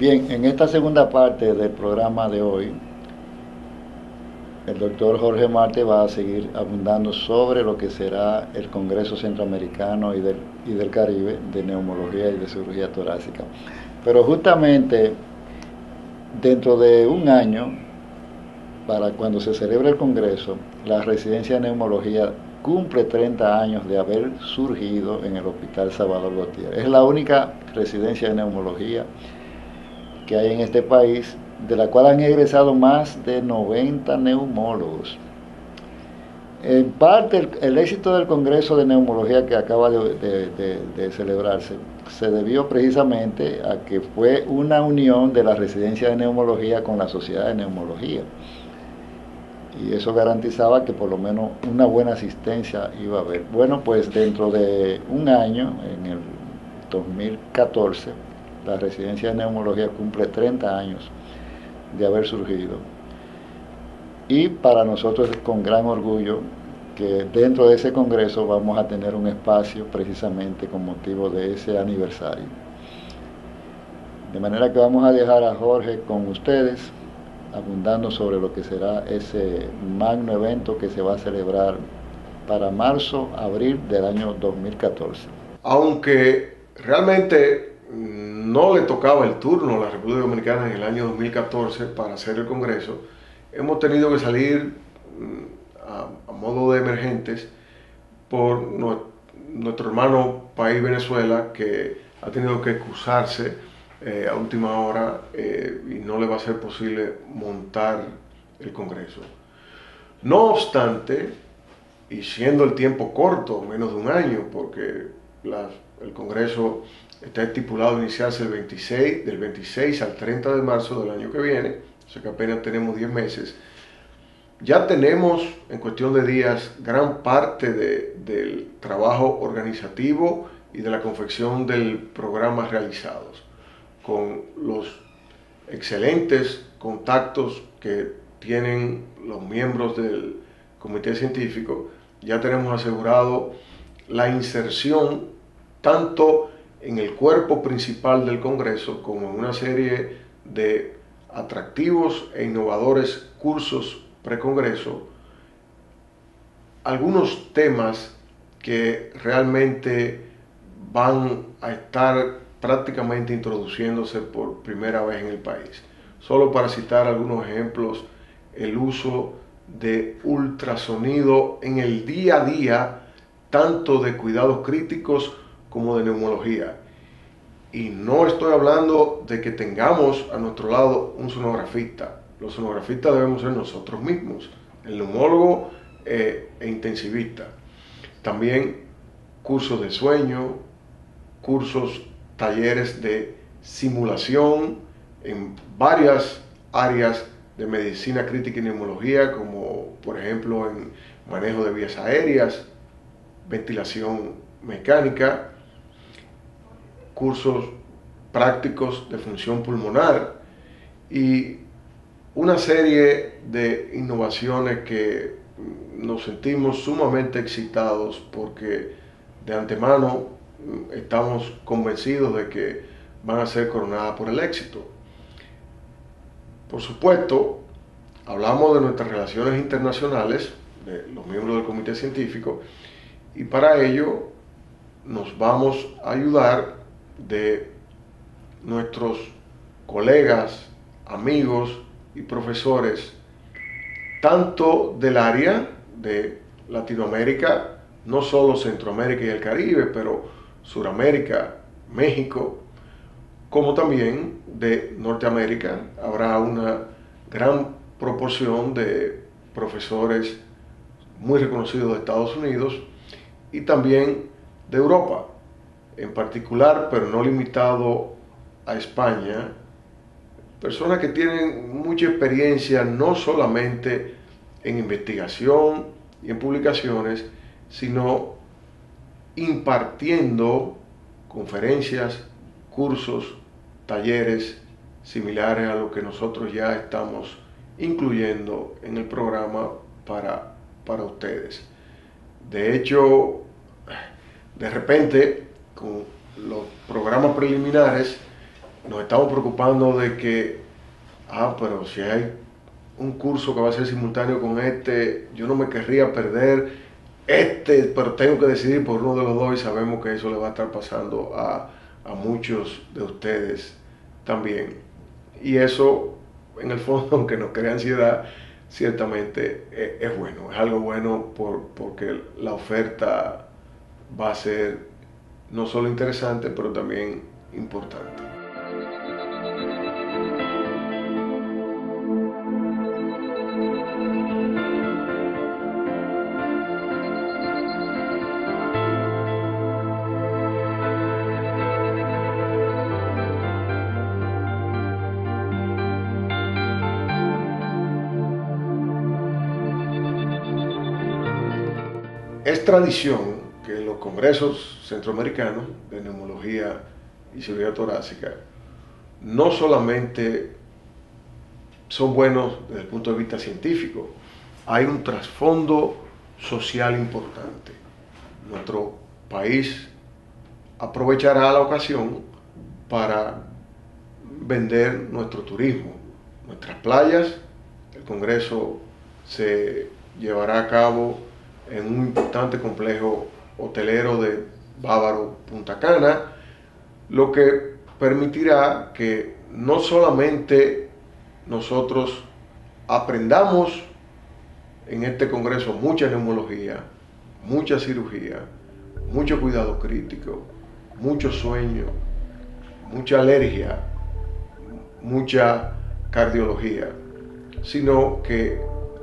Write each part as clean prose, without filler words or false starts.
Bien, en esta segunda parte del programa de hoy, el doctor Jorge Marte va a seguir abundando sobre lo que será el Congreso Centroamericano y del Caribe de Neumología y de Cirugía Torácica. Pero justamente dentro de un año, para cuando se celebre el Congreso, la residencia de neumología cumple 30 años de haber surgido en el Hospital Salvador Gautier. Es la única residencia de neumología que hay en este país, de la cual han egresado más de 90 neumólogos. En parte, el éxito del Congreso de Neumología que acaba de celebrarse se debió precisamente a que fue una unión de la residencia de neumología con la sociedad de neumología. Y eso garantizaba que por lo menos una buena asistencia iba a haber. Bueno, pues dentro de un año, en el 2014, la residencia de neumología cumple 30 años de haber surgido. Y para nosotros es con gran orgullo que dentro de ese congreso vamos a tener un espacio precisamente con motivo de ese aniversario. De manera que vamos a dejar a Jorge con ustedes, abundando sobre lo que será ese magno evento que se va a celebrar para marzo, abril del año 2014. Aunque realmente no le tocaba el turno a la República Dominicana en el año 2014 para hacer el Congreso, hemos tenido que salir a modo de emergentes por nuestro hermano país Venezuela, que ha tenido que excusarse a última hora y no le va a ser posible montar el Congreso. No obstante, y siendo el tiempo corto, menos de un año, porque el Congreso está estipulado a iniciarse del 26 al 30 de marzo del año que viene, o sea que apenas tenemos 10 meses, ya tenemos en cuestión de días gran parte del trabajo organizativo y de la confección del programa realizados, con los excelentes contactos que tienen los miembros del comité científico. Ya tenemos asegurado la inserción tanto en el cuerpo principal del Congreso como en una serie de atractivos e innovadores cursos precongreso, algunos temas que realmente van a estar prácticamente introduciéndose por primera vez en el país. Solo para citar algunos ejemplos, el uso de ultrasonido en el día a día, tanto de cuidados críticos como de neumología. Y no estoy hablando de que tengamos a nuestro lado un sonografista. Los sonografistas debemos ser nosotros mismos, el neumólogo e intensivista. También cursos de sueño, cursos, talleres de simulación en varias áreas de medicina crítica y neumología, como por ejemplo en manejo de vías aéreas, ventilación mecánica, cursos prácticos de función pulmonar y una serie de innovaciones que nos sentimos sumamente excitados porque de antemano estamos convencidos de que van a ser coronadas por el éxito. Por supuesto, hablamos de nuestras relaciones internacionales, de los miembros del comité científico, y para ello nos vamos a ayudar de nuestros colegas, amigos y profesores, tanto del área de Latinoamérica, no solo Centroamérica y el Caribe, pero Suramérica, México, como también de Norteamérica. Habrá una gran proporción de profesores muy reconocidos de Estados Unidos y también de Europa, en particular, pero no limitado a España, personas que tienen mucha experiencia no solamente en investigación y en publicaciones, sino impartiendo conferencias, cursos, talleres similares a lo que nosotros ya estamos incluyendo en el programa para ustedes. De hecho, de repente, con los programas preliminares, nos estamos preocupando de que, pero si hay un curso que va a ser simultáneo con este, yo no me querría perder pero tengo que decidir por uno de los dos, y sabemos que eso le va a estar pasando a muchos de ustedes también. Y eso, en el fondo, aunque nos crea ansiedad, ciertamente es bueno, es algo bueno porque la oferta va a ser no solo interesante, pero también importante. Es tradición que los congresos centroamericanos de neumología y cirugía torácica no solamente son buenos desde el punto de vista científico, hay un trasfondo social importante. Nuestro país aprovechará la ocasión para vender nuestro turismo, nuestras playas. El congreso se llevará a cabo en un importante complejo hotelero de Bávaro, Punta Cana, lo que permitirá que no solamente nosotros aprendamos en este congreso mucha neumología, mucha cirugía, mucho cuidado crítico, mucho sueño, mucha alergia, mucha cardiología, sino que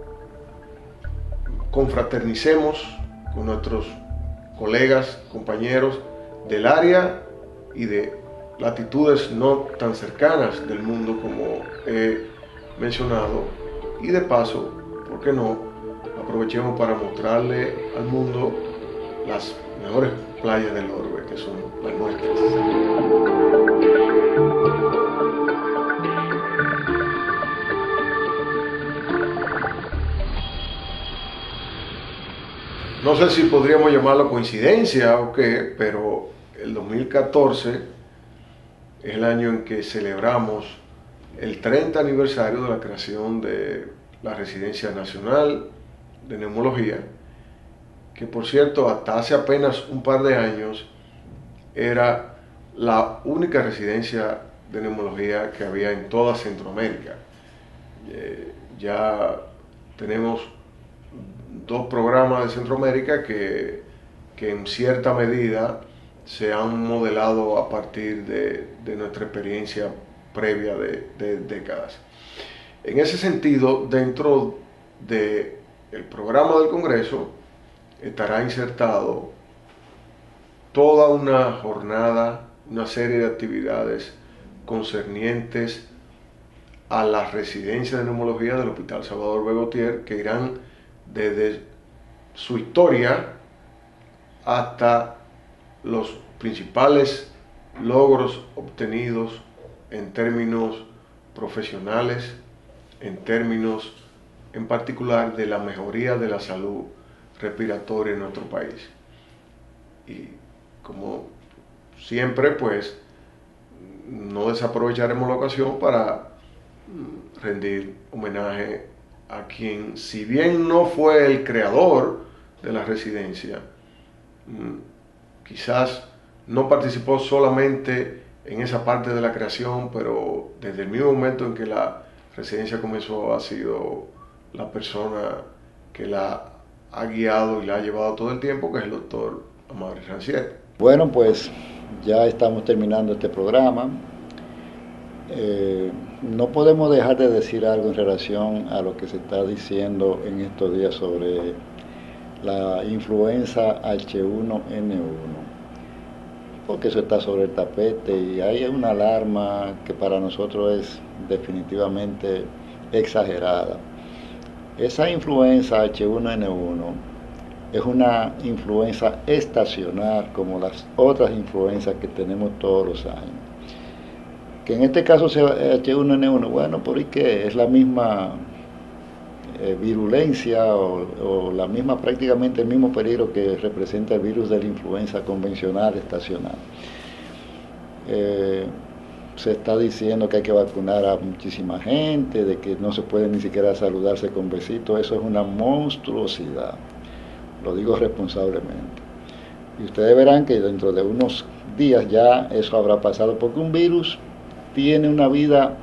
confraternicemos con nuestros colegas, compañeros del área y de latitudes no tan cercanas del mundo como he mencionado, y de paso, ¿por qué no?, aprovechemos para mostrarle al mundo las mejores playas del orbe, que son las nuestras. No sé si podríamos llamarlo coincidencia o qué, pero el 2014 es el año en que celebramos el 30 aniversario de la creación de la Residencia Nacional de Neumología, que por cierto hasta hace apenas un par de años era la única residencia de neumología que había en toda Centroamérica. Ya tenemos 2 programas de Centroamérica que en cierta medida se han modelado a partir de nuestra experiencia previa de décadas. En ese sentido, dentro del programa del Congreso estará insertado toda una jornada, una serie de actividades concernientes a la residencia de neumología del Hospital Salvador B. Gautier, que irán desde su historia hasta los principales logros obtenidos en términos profesionales, en términos en particular de la mejoría de la salud respiratoria en nuestro país. Y como siempre, pues no desaprovecharemos la ocasión para rendir homenaje a quien, si bien no fue el creador de la residencia, quizás no participó solamente en esa parte de la creación, pero desde el mismo momento en que la residencia comenzó ha sido la persona que la ha guiado y la ha llevado todo el tiempo, que es el doctor Amaury Rancière. Bueno, pues ya estamos terminando este programa. No podemos dejar de decir algo en relación a lo que se está diciendo en estos días sobre la influenza H1N1, porque eso está sobre el tapete y hay una alarma que para nosotros es definitivamente exagerada. Esa influenza H1N1 es una influenza estacional como las otras influencias que tenemos todos los años. Que en este caso sea H1N1, bueno, porque es la misma virulencia o la misma, prácticamente el mismo peligro que representa el virus de la influenza convencional estacional. se está diciendo que hay que vacunar a muchísima gente, de que no se puede ni siquiera saludarse con besitos. Eso es una monstruosidad, lo digo responsablemente. Y ustedes verán que dentro de unos días ya eso habrá pasado, porque un virus tiene una vida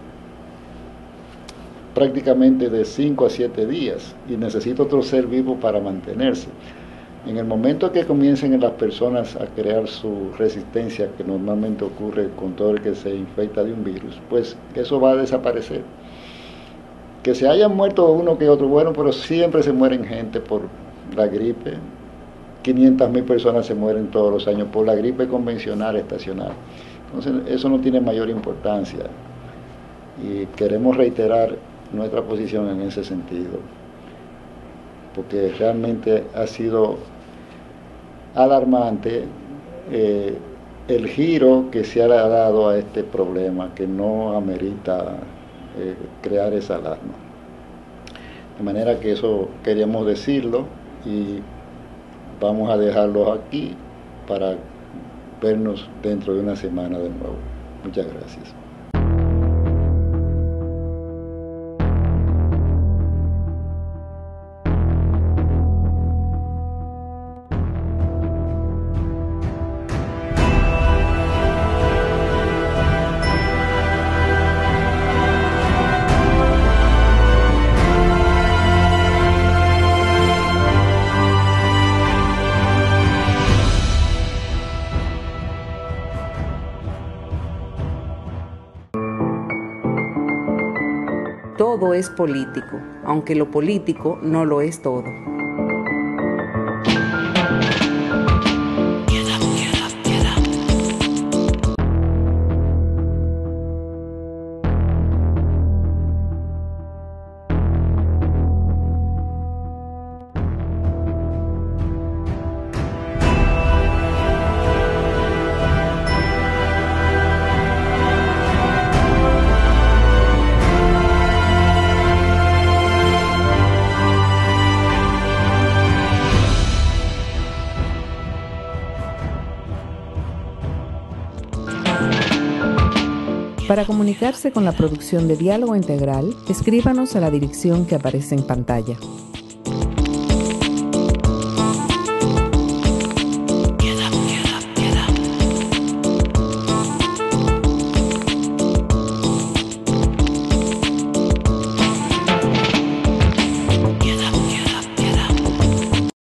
prácticamente de 5 a 7 días y necesita otro ser vivo para mantenerse. En el momento que comiencen las personas a crear su resistencia, que normalmente ocurre con todo el que se infecta de un virus, pues eso va a desaparecer. Que se hayan muerto uno que otro, bueno, pero siempre se mueren gente por la gripe. 500.000 personas se mueren todos los años por la gripe convencional estacional. Entonces eso no tiene mayor importancia y queremos reiterar nuestra posición en ese sentido, porque realmente ha sido alarmante el giro que se ha dado a este problema, que no amerita crear esa alarma. De manera que eso queríamos decirlo y vamos a dejarlo aquí para vernos dentro de una semana de nuevo. Muchas gracias. Todo es político, aunque lo político no lo es todo. Para comunicarse con la producción de Diálogo Integral, escríbanos a la dirección que aparece en pantalla.